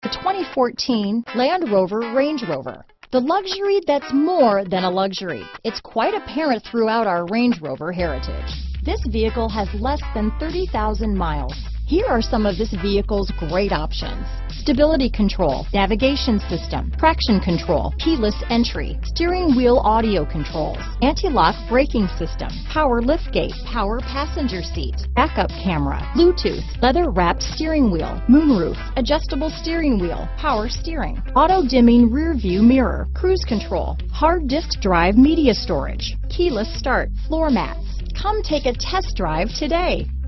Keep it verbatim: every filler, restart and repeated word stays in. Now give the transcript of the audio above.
The twenty fourteen Land Rover Range Rover. The luxury that's more than a luxury. It's quite apparent throughout our Range Rover heritage. This vehicle has less than thirty thousand miles. Here are some of this vehicle's great options: stability control, navigation system, traction control, keyless entry, steering wheel audio controls, anti-lock braking system, power liftgate, power passenger seat, backup camera, Bluetooth, leather-wrapped steering wheel, moonroof, adjustable steering wheel, power steering, auto-dimming rear-view mirror, cruise control, hard disk drive media storage, keyless start, floor mats. Come take a test drive today.